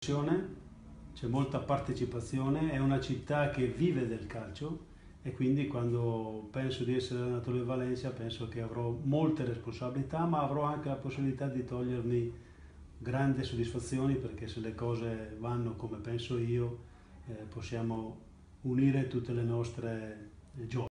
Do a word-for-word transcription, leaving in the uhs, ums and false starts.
C'è molta partecipazione, è una città che vive del calcio e quindi quando penso di essere allenatore del Valencia penso che avrò molte responsabilità, ma avrò anche la possibilità di togliermi grandi soddisfazioni, perché se le cose vanno come penso io eh, possiamo unire tutte le nostre gioie.